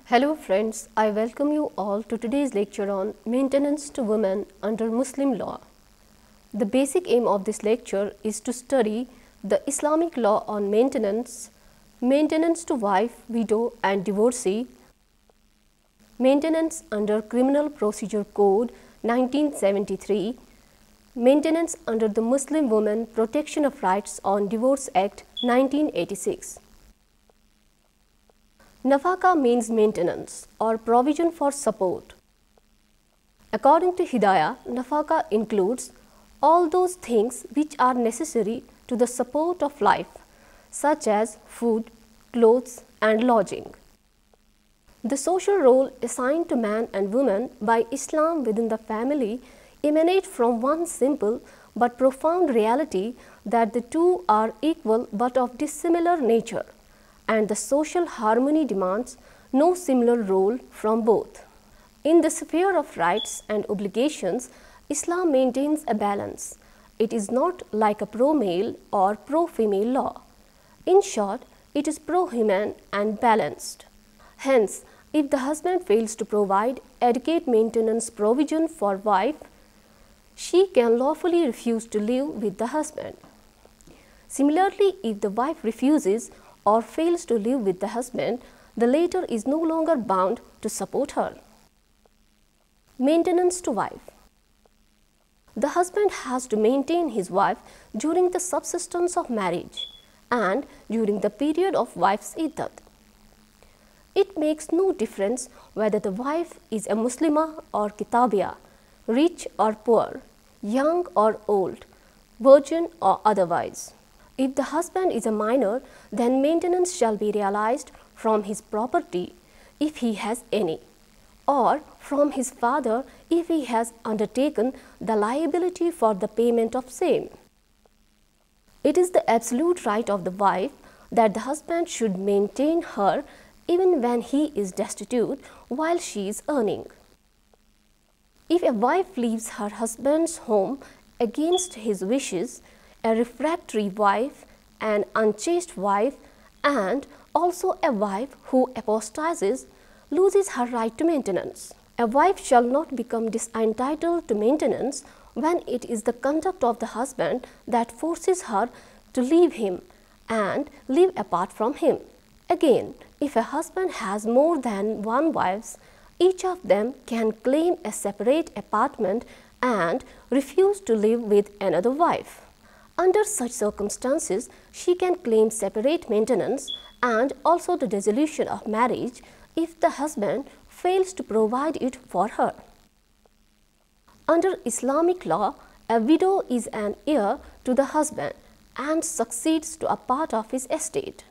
Hello friends, I welcome you all to today's lecture on maintenance to women under Muslim law. The basic aim of this lecture is to study the Islamic law on maintenance, maintenance to wife, widow and divorcee, maintenance under Criminal Procedure Code 1973, maintenance under the Muslim Women Protection of Rights on Divorce Act 1986. Nafaka means maintenance or provision for support. According to Hidayah, nafaka includes all those things which are necessary to the support of life, such as food, clothes and lodging. The social role assigned to man and woman by Islam within the family emanate from one simple but profound reality that the two are equal but of dissimilar nature, and the social harmony demands no similar role from both. In the sphere of rights and obligations, Islam maintains a balance. It is not like a pro-male or pro-female law. In short, it is pro-human and balanced. Hence, if the husband fails to provide adequate maintenance provision for wife, she can lawfully refuse to live with the husband. Similarly, if the wife refuses or fails to live with the husband, the latter is no longer bound to support her. Maintenance to wife. The husband has to maintain his wife during the subsistence of marriage and during the period of wife's iddat. It makes no difference whether the wife is a Muslimah or Kitabiya, rich or poor, young or old, virgin or otherwise. If the husband is a minor, then maintenance shall be realized from his property if he has any, or from his father if he has undertaken the liability for the payment of same. It is the absolute right of the wife that the husband should maintain her even when he is destitute while she is earning. If a wife leaves her husband's home against his wishes, a refractory wife, an unchaste wife, and also a wife who apostatizes, loses her right to maintenance. A wife shall not become disentitled to maintenance when it is the conduct of the husband that forces her to leave him and live apart from him. Again, if a husband has more than one wife, each of them can claim a separate apartment and refuse to live with another wife. Under such circumstances, she can claim separate maintenance and also the dissolution of marriage if the husband fails to provide it for her. Under Islamic law, a widow is an heir to the husband and succeeds to a part of his estate.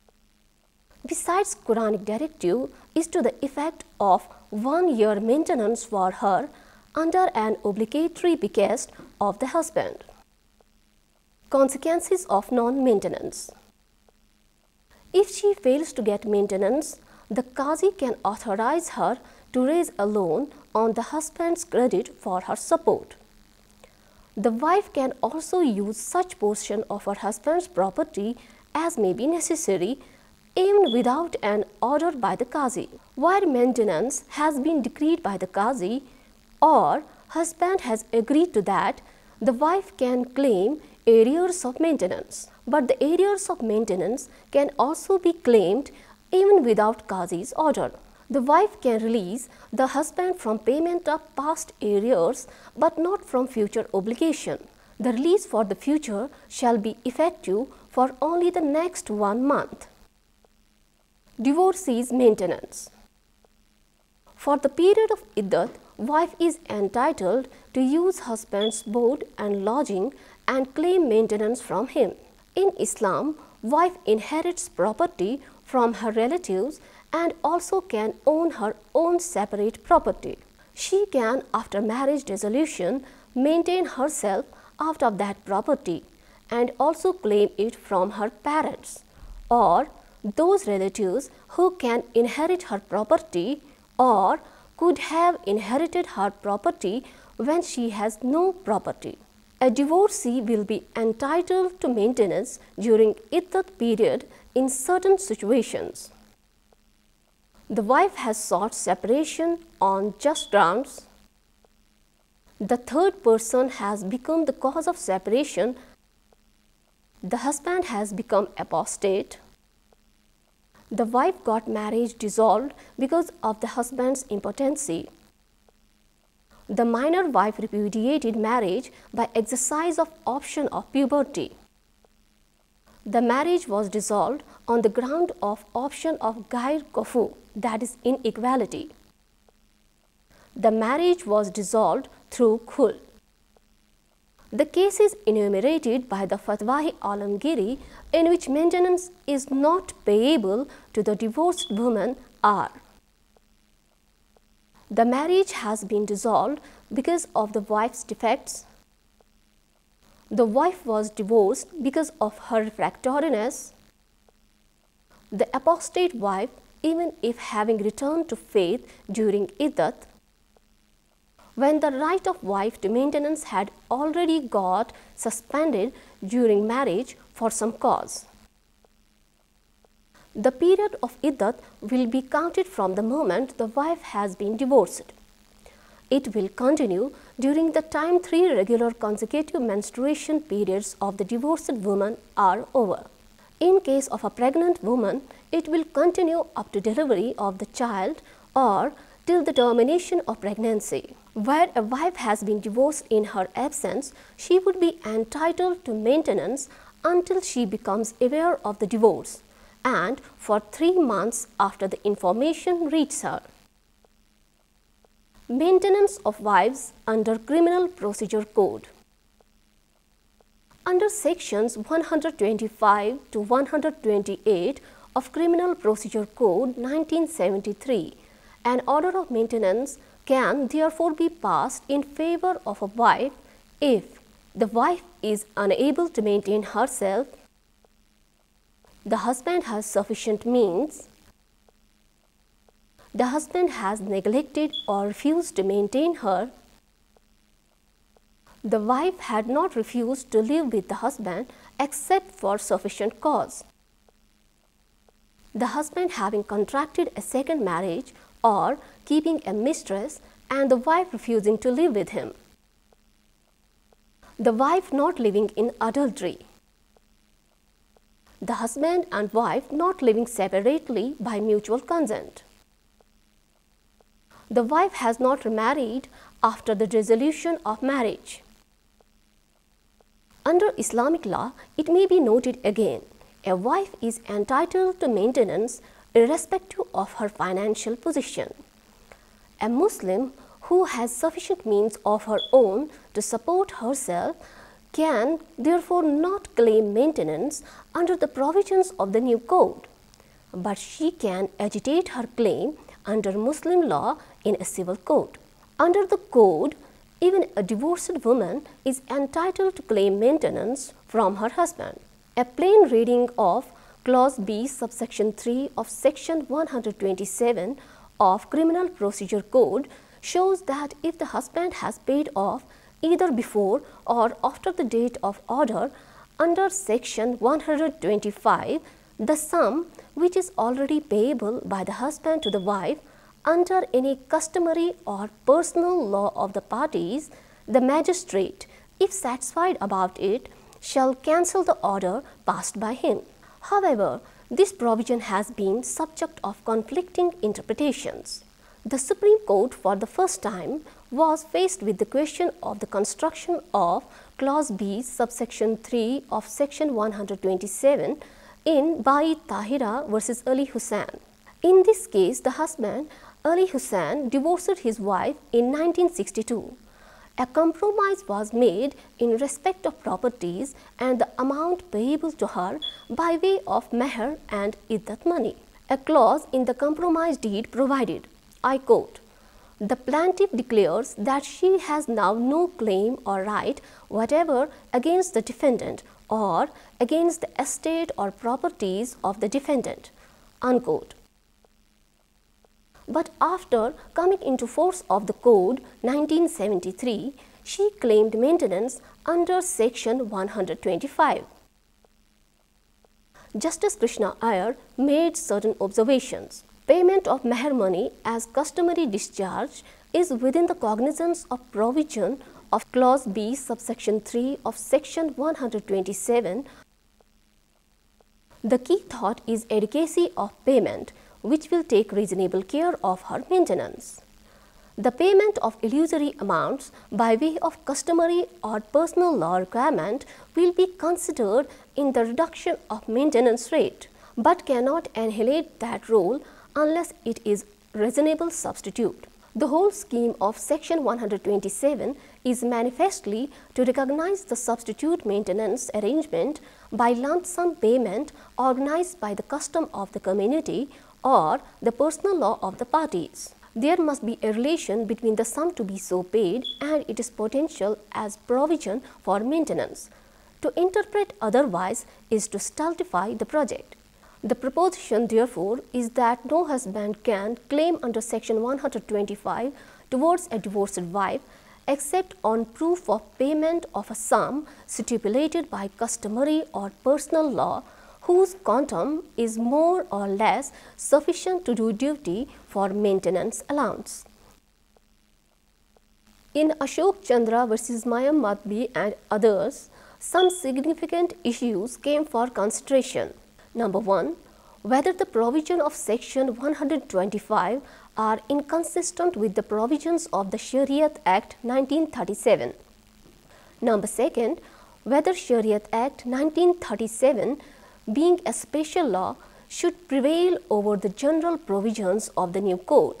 Besides, Quranic directive is to the effect of 1 year maintenance for her under an obligatory bequest of the husband. Consequences of non-maintenance. If she fails to get maintenance, the Qazi can authorize her to raise a loan on the husband's credit for her support. The wife can also use such portion of her husband's property as may be necessary, even without an order by the Qazi. Where maintenance has been decreed by the Qazi or husband has agreed to that, the wife can claim arrears of maintenance, but the arrears of maintenance can also be claimed even without Qazi's order. The wife can release the husband from payment of past arrears but not from future obligation. The release for the future shall be effective for only the next 1 month. Divorcee's maintenance. For the period of iddat, wife is entitled to use husband's board and lodging and claim maintenance from him. In Islam, wife inherits property from her relatives and also can own her own separate property. She can, after marriage dissolution, maintain herself out of that property and also claim it from her parents or those relatives who can inherit her property or could have inherited her property when she has no property. A divorcee will be entitled to maintenance during iddat period in certain situations. The wife has sought separation on just grounds. The third person has become the cause of separation. The husband has become apostate. The wife got marriage dissolved because of the husband's impotency. The minor wife repudiated marriage by exercise of option of puberty. The marriage was dissolved on the ground of option of gair kofu, that is inequality. The marriage was dissolved through khul. The cases enumerated by the Fatwa-e-Alamgiri in which maintenance is not payable to the divorced woman are: the marriage has been dissolved because of the wife's defects. The wife was divorced because of her refractoriness. The apostate wife, even if having returned to faith during iddat, when the right of wife to maintenance had already got suspended during marriage for some cause. The period of iddat will be counted from the moment the wife has been divorced. It will continue during the time 3 regular consecutive menstruation periods of the divorced woman are over. In case of a pregnant woman, it will continue up to delivery of the child or till the termination of pregnancy. Where a wife has been divorced in her absence, she would be entitled to maintenance until she becomes aware of the divorce and for 3 months after the information reaches her. Maintenance of wives under Criminal Procedure Code. Under sections 125 to 128 of Criminal Procedure Code 1973, an order of maintenance can therefore be passed in favor of a wife if the wife is unable to maintain herself, the husband has sufficient means, the husband has neglected or refused to maintain her, the wife had not refused to live with the husband except for sufficient cause, the husband having contracted a second marriage or keeping a mistress and the wife refusing to live with him, the wife not living in adultery, the husband and wife not living separately by mutual consent, the wife has not remarried after the dissolution of marriage. Under Islamic law, it may be noted again, a wife is entitled to maintenance irrespective of her financial position. A Muslim who has sufficient means of her own to support herself can therefore not claim maintenance under the provisions of the new code, but she can agitate her claim under Muslim law in a civil code. Under the code, even a divorced woman is entitled to claim maintenance from her husband. A plain reading of Clause B, subsection 3 of Section 127 of Criminal Procedure Code shows that if the husband has paid off either before or after the date of order under Section 125 the sum which is already payable by the husband to the wife under any customary or personal law of the parties, the magistrate, if satisfied about it, shall cancel the order passed by him. However, this provision has been subject of conflicting interpretations. The Supreme Court for the first time was faced with the question of the construction of Clause B, subsection 3 of Section 127 in Bai Tahira versus Ali Hussain. In this case, the husband, Ali Hussain, divorced his wife in 1962. A compromise was made in respect of properties and the amount payable to her by way of meher and iddat money. A clause in the compromise deed provided, I quote, "The plaintiff declares that she has now no claim or right whatever against the defendant or against the estate or properties of the defendant," unquote. But after coming into force of the Code 1973, she claimed maintenance under Section 125. Justice Krishna Iyer made certain observations. Payment of meher money as customary discharge is within the cognizance of provision of Clause B subsection 3 of Section 127. The key thought is adequacy of payment, which will take reasonable care of her maintenance. The payment of illusory amounts by way of customary or personal law requirement will be considered in the reduction of maintenance rate, but cannot annihilate that role unless it is reasonable substitute. The whole scheme of Section 127 is manifestly to recognize the substitute maintenance arrangement by lump sum payment organized by the custom of the community or the personal law of the parties. There must be a relation between the sum to be so paid and its potential as provision for maintenance. To interpret otherwise is to stultify the project. The proposition, therefore, is that no husband can claim under Section 125 towards a divorced wife except on proof of payment of a sum stipulated by customary or personal law whose quantum is more or less sufficient to do duty for maintenance allowance. In Ashok Chandra versus Mayam Madhvi and others, some significant issues came for consideration. Number 1. Whether the provision of Section 125 are inconsistent with the provisions of the Shariat Act 1937. Number 2. Whether Shariat Act 1937, being a special law, should prevail over the general provisions of the new code.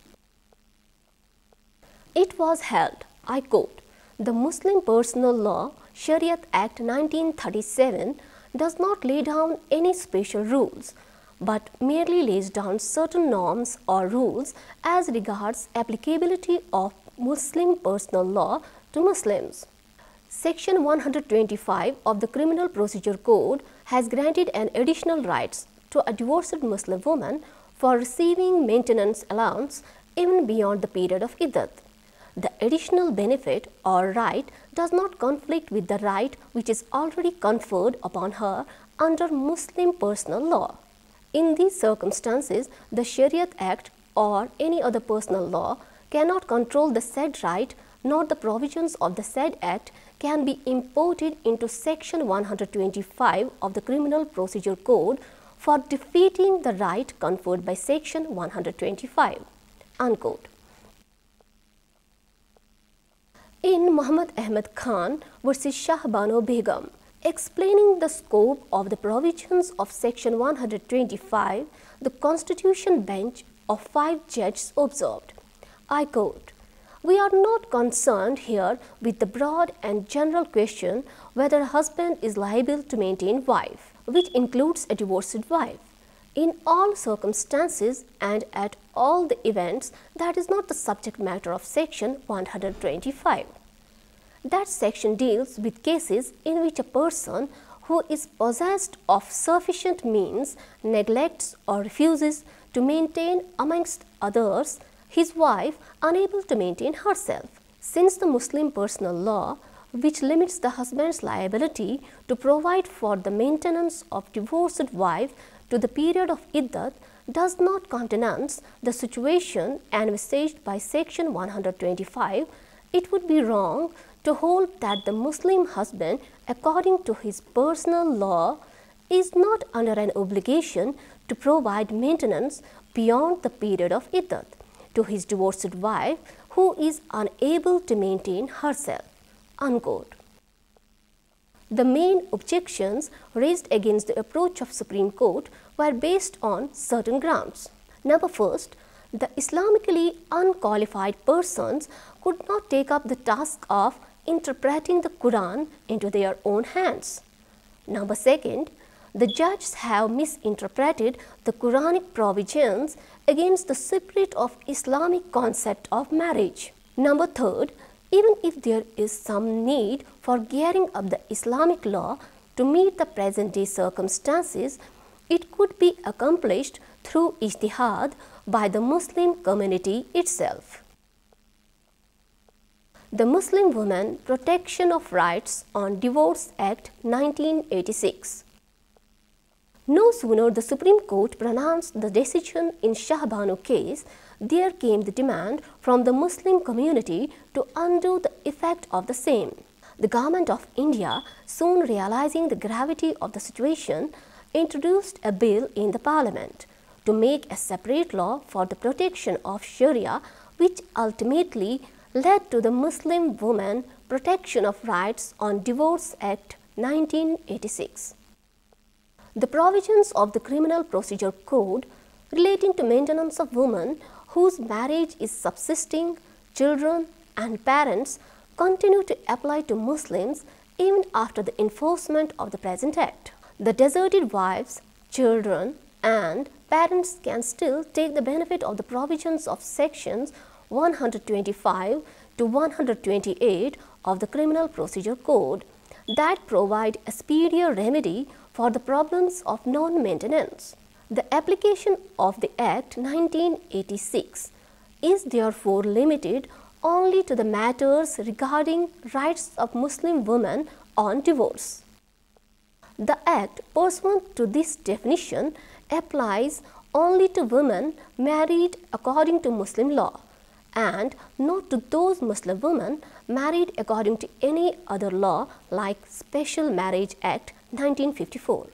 It was held, I quote, "The Muslim Personal Law, Shariat Act 1937, does not lay down any special rules, but merely lays down certain norms or rules as regards applicability of Muslim personal law to Muslims. Section 125 of the Criminal Procedure Code has granted an additional rights to a divorced Muslim woman for receiving maintenance allowance even beyond the period of iddat. The additional benefit or right does not conflict with the right which is already conferred upon her under Muslim personal law. In these circumstances, the Shariat Act or any other personal law cannot control the said right, nor the provisions of the said Act can be imported into Section 125 of the Criminal Procedure Code for defeating the right conferred by Section 125." Unquote. In Muhammad Ahmad Khan versus Shah Bano Begum, explaining the scope of the provisions of Section 125, the Constitution Bench of 5 judges observed, I quote, "We are not concerned here with the broad and general question whether a husband is liable to maintain wife, which includes a divorced wife. In all circumstances and at all the events, that is not the subject matter of Section 125. That section deals with cases in which a person who is possessed of sufficient means neglects or refuses to maintain, amongst others, his wife unable to maintain herself. Since the Muslim personal law, which limits the husband's liability to provide for the maintenance of divorced wife to the period of iddat, does not countenance the situation envisaged by Section 125, it would be wrong to hold that the Muslim husband, according to his personal law, is not under an obligation to provide maintenance beyond the period of iddat to his divorced wife who is unable to maintain herself." Unquote. The main objections raised against the approach of Supreme Court were based on certain grounds. Number first, the Islamically unqualified persons could not take up the task of interpreting the Quran into their own hands. Number second, the judges have misinterpreted the Quranic provisions against the spirit of Islamic concept of marriage. Number third, even if there is some need for gearing up the Islamic law to meet the present-day circumstances, it could be accomplished through ijtihad by the Muslim community itself. The Muslim Women Protection of Rights on Divorce Act 1986. No sooner the Supreme Court pronounced the decision in Shah Banu case, there came the demand from the Muslim community to undo the effect of the same. The Government of India, soon realizing the gravity of the situation, introduced a bill in the Parliament to make a separate law for the protection of Sharia, which ultimately led to the Muslim Women Protection of Rights on Divorce Act 1986. The provisions of the Criminal Procedure Code relating to maintenance of women whose marriage is subsisting, children and parents continue to apply to Muslims even after the enforcement of the present act. The deserted wives, children and parents can still take the benefit of the provisions of sections 125 to 128 of the Criminal Procedure Code that provide a speedier remedy for the problems of non-maintenance. The application of the Act 1986 is therefore limited only to the matters regarding rights of Muslim women on divorce. The Act, pursuant to this definition, applies only to women married according to Muslim law and not to those Muslim women married according to any other law like Special Marriage Act 1954.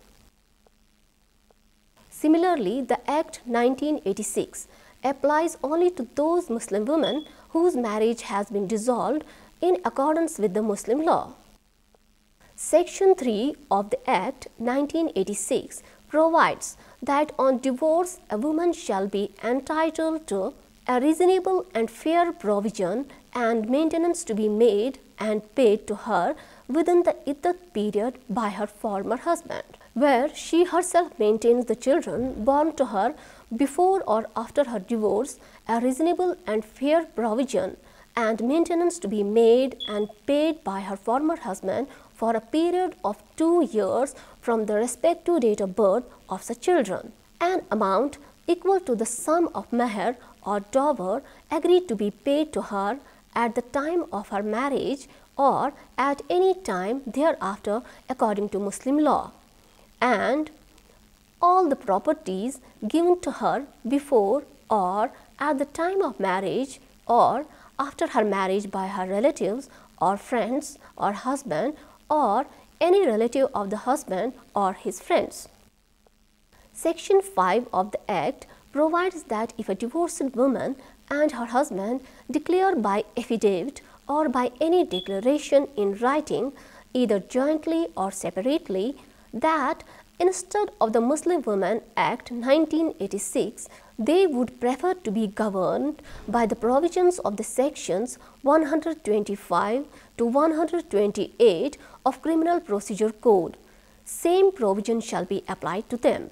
Similarly, the Act 1986 applies only to those Muslim women whose marriage has been dissolved in accordance with the Muslim law. Section 3 of the Act 1986 provides that on divorce a woman shall be entitled to a reasonable and fair provision and maintenance to be made and paid to her within the iddat period by her former husband, where she herself maintains the children born to her before or after her divorce. A reasonable and fair provision and maintenance to be made and paid by her former husband for a period of 2 years from the respective date of birth of such children. An amount equal to the sum of meher or dower agreed to be paid to her at the time of her marriage or at any time thereafter according to Muslim law, and all the properties given to her before or at the time of marriage or after her marriage by her relatives or friends or husband or any relative of the husband or his friends. Section 5 of the Act provides that if a divorced woman and her husband declare by affidavit or by any declaration in writing, either jointly or separately, that instead of the Muslim Women Act 1986, they would prefer to be governed by the provisions of the sections 125 to 128 of Criminal Procedure Code, same provision shall be applied to them.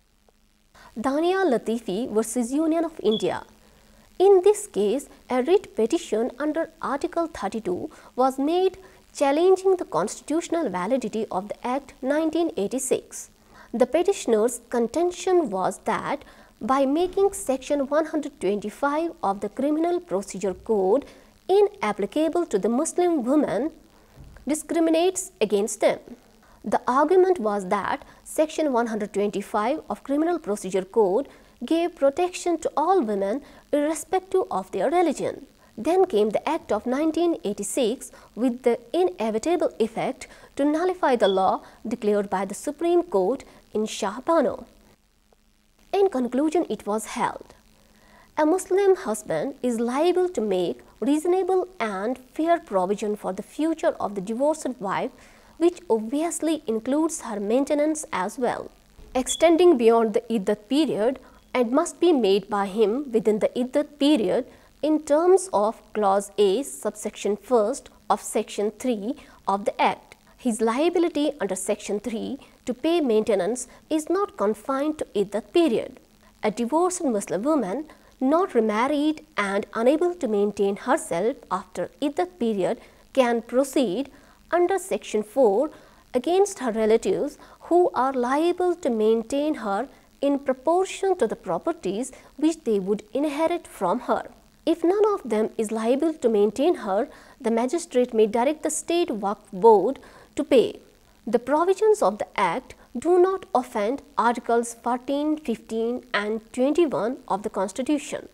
Dania Latifi versus Union of India. In this case, a writ petition under Article 32 was made challenging the constitutional validity of the Act 1986. The petitioner's contention was that by making Section 125 of the Criminal Procedure Code inapplicable to the Muslim women, discriminates against them. The argument was that Section 125 of Criminal Procedure Code gave protection to all women irrespective of their religion. Then came the Act of 1986 with the inevitable effect to nullify the law declared by the Supreme Court in Shah Banu. In conclusion, it was held, a Muslim husband is liable to make reasonable and fair provision for the future of the divorced wife, which obviously includes her maintenance as well, extending beyond the iddat period, and must be made by him within the iddat period in terms of Clause A, subsection 1st of Section 3 of the Act. His liability under Section 3 to pay maintenance is not confined to iddat period. A divorced Muslim woman not remarried and unable to maintain herself after iddat period can proceed under Section 4 against her relatives who are liable to maintain her in proportion to the properties which they would inherit from her. If none of them is liable to maintain her, the magistrate may direct the State Waqf Board to pay. The provisions of the Act do not offend Articles 14, 15 and 21 of the Constitution.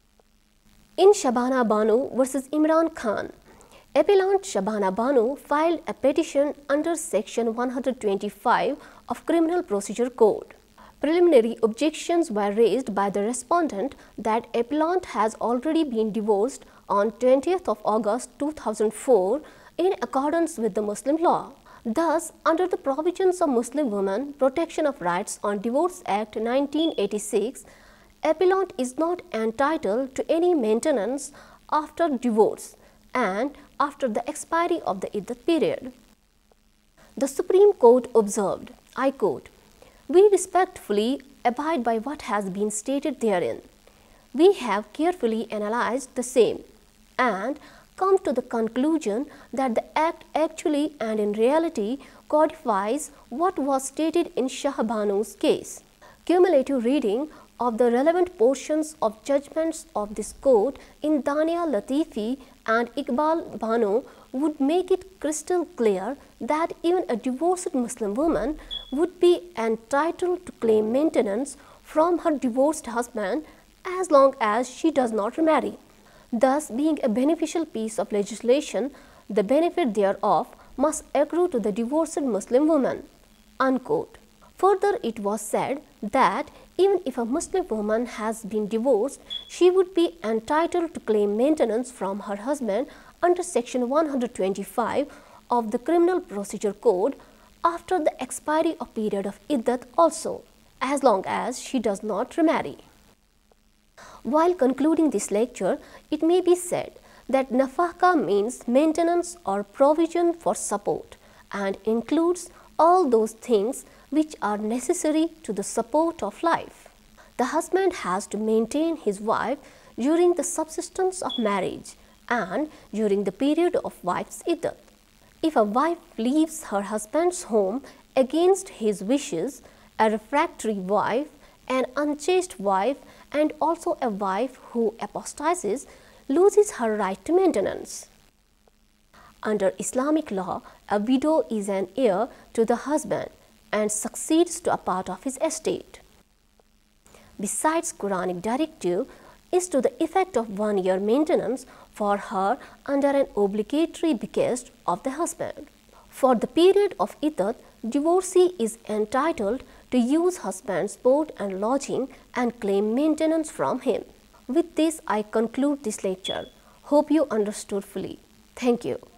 In Shabana Banu versus Imran Khan, appellant Shabana Banu filed a petition under Section 125 of Criminal Procedure Code. Preliminary objections were raised by the respondent that appellant has already been divorced on 20th of August 2004 in accordance with the Muslim law. Thus, under the provisions of Muslim Women Protection of Rights on Divorce Act 1986, appellant is not entitled to any maintenance after divorce and after the expiry of the iddat period. The Supreme Court observed, I quote, "We respectfully abide by what has been stated therein. We have carefully analyzed the same and come to the conclusion that the Act actually and in reality codifies what was stated in Shah Banu's case. Cumulative reading of the relevant portions of judgments of this court in Dania Latifi and Iqbal Banu would make it crystal clear that even a divorced Muslim woman would be entitled to claim maintenance from her divorced husband as long as she does not remarry. Thus, being a beneficial piece of legislation, the benefit thereof must accrue to the divorced Muslim woman." Unquote. Further, it was said that even if a Muslim woman has been divorced, she would be entitled to claim maintenance from her husband under Section 125 of the Criminal Procedure Code after the expiry of period of iddat also, as long as she does not remarry. While concluding this lecture, it may be said that nafaka means maintenance or provision for support and includes all those things which are necessary to the support of life. The husband has to maintain his wife during the subsistence of marriage and during the period of wife's iddat. If a wife leaves her husband's home against his wishes, a refractory wife, an unchaste wife, and also a wife who apostatizes loses her right to maintenance. Under Islamic law, a widow is an heir to the husband and succeeds to a part of his estate. Besides, Quranic directive is to the effect of 1 year maintenance for her under an obligatory bequest of the husband. For the period of iddat, divorcee is entitled to use husband's board and lodging and claim maintenance from him. With this, I conclude this lecture. Hope you understood fully. Thank you.